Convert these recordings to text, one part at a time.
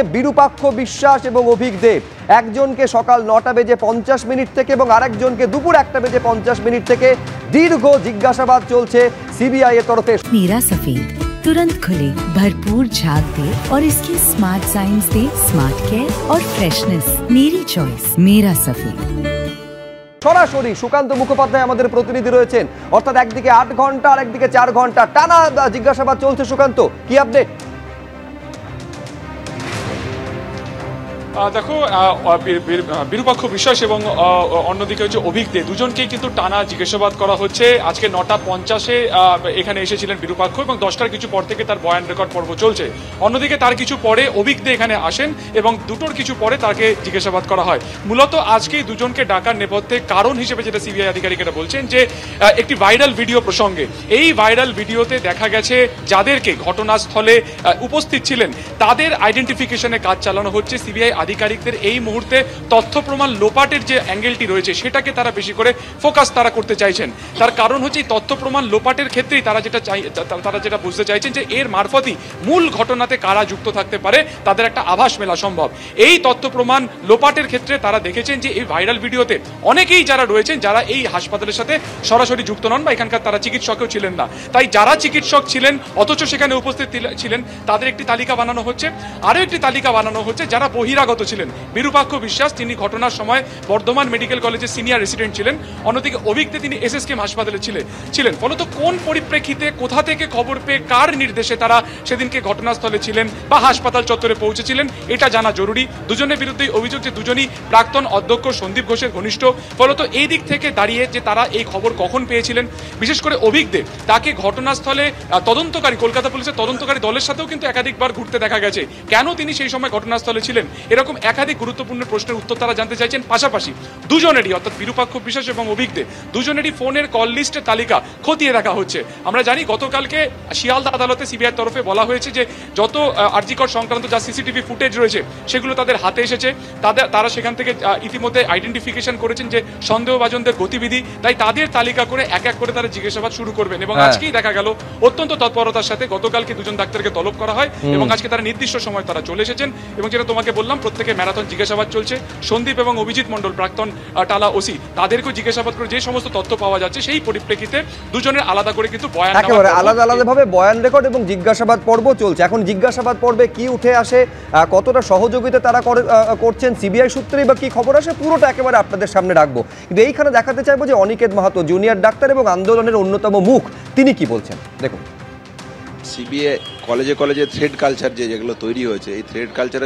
বিরূপাক্ষ বিশ্বাস এবং অভিক দেব একজনকে সকাল 9টা বেজে 50 মিনিট থেকে এবং আরেকজনকে দুপুর 1টা বেজে 50 মিনিট থেকে দীর্ঘ জিজ্ঞাসাবাদ চলছে সিবিআই এর তরফে। मीरा सफेद तुरंत खुले, भरपूर झाग दे और इसकी स्मार्ट साइंस दे स्मार्ट केयर और फ्रेशनेस। मेरी चॉइस मेरा सफेद। সরাসরি সুকান্ত মুখোপাধ্যায় আমাদের প্রতিনিধি রয়েছেন, অর্থাৎ একদিকে 8 ঘন্টা আর একদিকে 4 ঘন্টা টানা জিজ্ঞাসাবাদ চলছে। সুকান্ত, কি আপডেট? দেখো, বিরূপাক্ষ বিশ্বাস এবং অন্যদিকে হচ্ছে অভিক দে, দুজনকেই কিন্তু টানা জিজ্ঞাসাবাদ করা হচ্ছে। আজকে 9টা 50-এ এখানে এসেছিলেন বিরূপাক্ষ এবং 10টার কিছু পর থেকে তার বয়ান রেকর্ড পর্ব চলছে। অন্যদিকে তার কিছু পরে অভিক দে এখানে আসেন এবং 2টোর কিছু পরে তাকে জিজ্ঞাসাবাদ করা হয়। মূলত আজকেই দুজনকে ডাকার নেপথ্যে কারণ হিসেবে যেটা সিবিআই আধিকারিকেরা বলছেন যে একটি ভাইরাল ভিডিও প্রসঙ্গে, এই ভাইরাল ভিডিওতে দেখা গেছে যাদেরকে ঘটনাস্থলে উপস্থিত ছিলেন তাদের আইডেন্টিফিকেশনে কাজ চালানো হচ্ছে। সিবিআই আধিকারিকদের এই মুহূর্তে তথ্য প্রমাণ লোপাটের যে অ্যাঙ্গেলটি রয়েছে সেটাকে তারা বেশি করে ফোকাস তারা করতে চাইছেন। তার কারণ হচ্ছে এই তথ্য প্রমাণ লোপাটের ক্ষেত্রেই তারা যেটা বুঝতে চাইছেন যে এর মারফতই মূল ঘটনাতে কারা যুক্ত থাকতে পারে তাদের একটা আভাস মেলা সম্ভব। এই তথ্য প্রমাণ লোপাটের ক্ষেত্রে তারা দেখেছেন যে এই ভাইরাল ভিডিওতে অনেকেই যারা রয়েছেন যারা এই হাসপাতালের সাথে সরাসরি যুক্ত নন বা এখানকার তারা চিকিৎসকও ছিলেন না। তাই যারা চিকিৎসক ছিলেন অথচ সেখানে উপস্থিত ছিলেন তাদের একটি তালিকা বানানো হচ্ছে। আরও একটি তালিকা বানানো হচ্ছে যারা বহিরাগত ছিলেন। বিরূপাক্ষ বিশ্বাস তিনি ঘটনার সময় বর্ধমান মেডিকেল কলেজের সিনিয়র রেসিডেন্ট ছিলেন, অন্যদিকে অভিক দে তিনি এসএসকেএম হাসপাতালে ছিলেন। ফলত কোন পরিপ্রেক্ষিতে কোথা থেকে খবর পেয়ে কার নির্দেশে তারা সেদিনকে ঘটনাস্থলে ছিলেন বা হাসপাতাল চত্বরে পৌঁছেছিলেন এটা জানা জরুরি। দুজনের বিরুদ্ধে অভিযোগ যে দুজনই প্রাক্তন অধ্যক্ষ সন্দীপ ঘোষের ঘনিষ্ঠ। ফলত এই দিক থেকে দাঁড়িয়ে যে তারা এই খবর কখন পেয়েছিলেন, বিশেষ করে অভিক দে তাকে ঘটনাস্থলে তদন্তকারী কলকাতা পুলিশের তদন্তকারী দলের সাথেও কিন্তু একাধিকবার ঘুরতে দেখা গেছে। কেন তিনি সেই সময় ঘটনাস্থলে ছিলেন এরকম একাধিক গুরুত্বপূর্ণ প্রশ্নের উত্তর তারা জানতে চাইছেন। পাশাপাশি দুজনেরই অর্থাৎ বিরূপাক্ষ বিশ্বাস এবং অভিক দে দুজনেরই ফোনের কল লিস্টের তালিকা খতিয়ে দেখা হচ্ছে। আমরা জানি গতকালকে শিয়ালদা আদালতে সিবিআই তরফে বলা হয়েছে যে যত আরজিকর সংক্রান্ত যা সিসিটিভি ফুটেজ রয়েছে সেগুলো তাদের হাতে এসেছে। তারা সেখান থেকে ইতিমধ্যে আইডেন্টিফিকেশন করেছেন যে সন্দেহভাজনদের গতিবিধি, তাই তাদের তালিকা করে এক এক করে তারা জিজ্ঞাসাবাদ শুরু করবেন। এবং আজকেই দেখা গেল অত্যন্ত তৎপরতার সাথে গতকালকে দুজন ডাক্তারকে তলব করা হয় এবং আজকে তারা নির্দিষ্ট সময় তারা চলে এসেছেন। এবং যেটা তোমাকে বললাম প্রত্যেকে ম্যারাথন জিজ্ঞাসাবাদ চলছে। সন্দীপ এবং অভিজিৎ মণ্ডল প্রাক্তন টালা ওসি তাদেরকেও জিজ্ঞাসাবাদ করে যে সমস্ত তথ্য পাওয়া যাচ্ছে সেই পরিপ্রেক্ষিতে দুজনের আলাদা করে কিন্তু বয়ান একেবারে আলাদা ভাবে বয়ান রেকর্ড এবং জিজ্ঞাসাবাদ পর্ব চলছে। এখন জিজ্ঞাসাবাদ পর্বে কি উঠে আসে, কতটা সহযোগিতা তারা করছেন সিবিআই সূত্রেই বা কি খবর আসে পুরোটা একেবারে আপনাদের সামনে রাখবো। কিন্তু এইখানে দেখাতে চাইবো যে অনিকেত মাহাতো জুনিয়র ডাক্তার এবং আন্দোলনের অন্যতম মুখ, তিনি কি বলছেন দেখুন। সিবিআই কলেজে থ্রেড কালচার যেগুলো তৈরি হয়েছে, এই থ্রেড কালচারের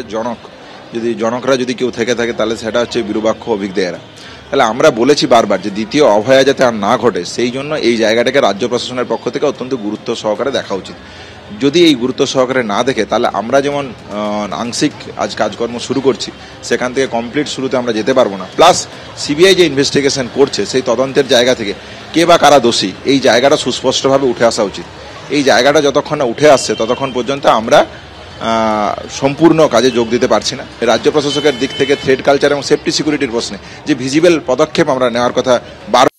জনকরা যদি কেউ থেকে থাকে তাহলে সেটা হচ্ছে বিরূপাক্ষ অভিক দেরা। তাহলে আমরা বলেছি বারবার যে দ্বিতীয় অভয়া যাতে আর না ঘটে সেই জন্য এই জায়গাটাকে রাজ্য প্রশাসনের পক্ষ থেকে অত্যন্ত গুরুত্ব সহকারে দেখা উচিত। যদি এই গুরুত্ব সহকারে না দেখে তাহলে আমরা যেমন আংশিক আজ কাজকর্ম শুরু করছি সেখান থেকে কমপ্লিট শুরুতে আমরা যেতে পারবো না। প্লাস সিবিআই যে ইনভেস্টিগেশন করছে সেই তদন্তের জায়গা থেকে কে বা কারা দোষী এই জায়গাটা সুস্পষ্টভাবে উঠে আসা উচিত। এই জায়গাটা যতক্ষণ না উঠে আসছে ততক্ষণ পর্যন্ত আমরা সম্পূর্ণ কাজে যোগ দিতে পারছি না। রাজ্য প্রশাসকের দিক থেকে থ্রেড কালচার এবং সেফটি সিকিউরিটির প্রশ্নে যে ভিজিবল পদক্ষেপ আমরা নেওয়ার কথা